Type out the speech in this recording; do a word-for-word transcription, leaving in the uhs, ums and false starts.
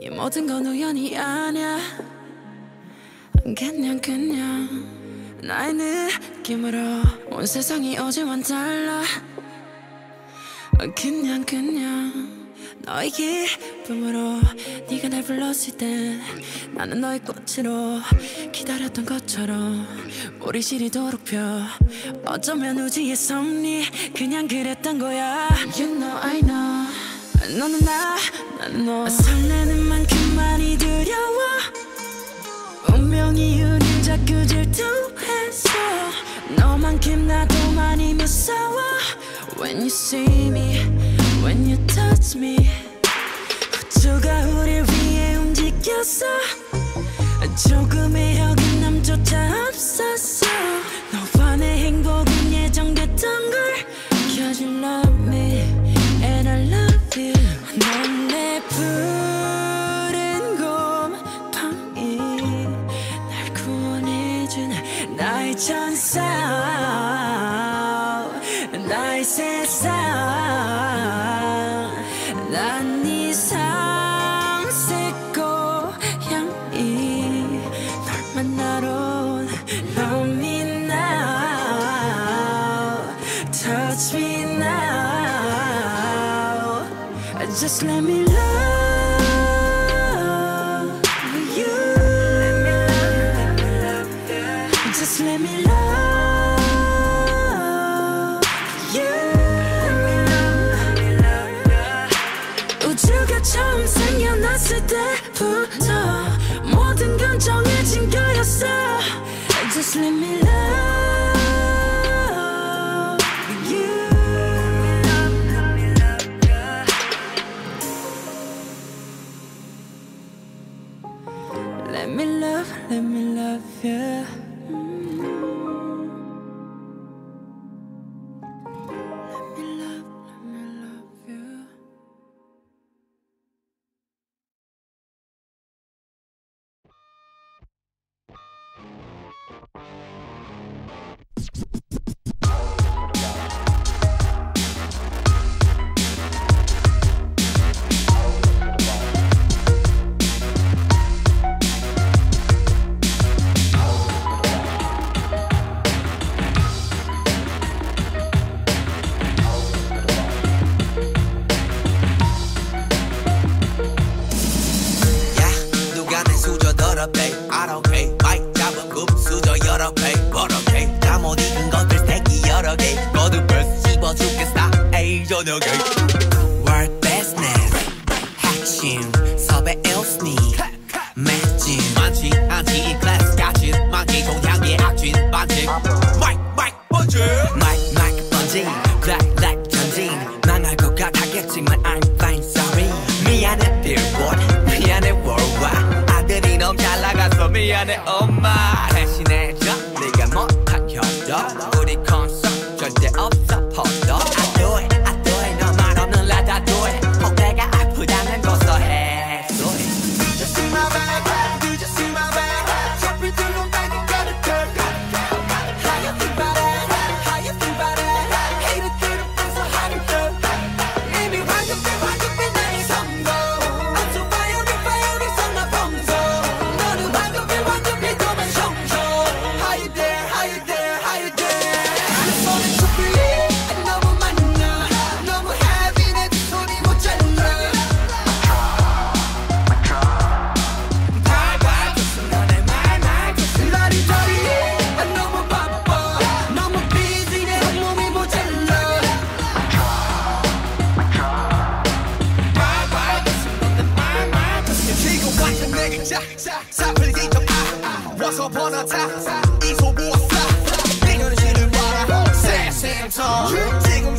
이 모든 건 우연이 아니야. 그냥 그냥 나의 느낌으로 온 세상이 어제와는 달라. 그냥 그냥 너의 기쁨으로 네가 날 불렀을 때 나는 너의 꽃으로 기다렸던 것처럼 우리 시리도록 펴. 어쩌면 우주의 섭리 그냥 그랬던 거야. You know I know 너는 나 난 너 설레는 만큼 많이 두려워. 운명이 우릴 자꾸 질투했어. 너만큼 나도 많이 무서워. When you see me, when you touch me 우주가 우릴 위해 움직였어. 조금의 어긋남조차 없었어. 너와 내 행복은 예정됐던 걸. Cause you love me and I love you. 넌 내 푸른 곰팡이 날 구원해준 나의 천사 나의 세상. 난 네 삼색 고양이 널 만나러 온 Love me now, touch me now. Just let me love you. Just let me love you. 우주가 처음 생겨났을 때부터 모든 건 정해진 거였어. Just let me love you. Let me love, let me love you. World business 핵심 섭외 일순위 매진 많지 않지 이 클래스 같이 많기 동향의 악진 반칙 마이크 마이크 번지 마이크 마이크 번지 black black 전진 망할 것 같았겠지만 I'm fine sorry. 미안해 billboard 미안해 worldwide 아들이 너무 잘 나가서 미안해 엄마. 대신해줘 네가 못한 협력 우리 콘서트 절대 없어 포도. Once upon a time, 이 소부가 fly. 내려는 시를 봐라. 새샘터 지금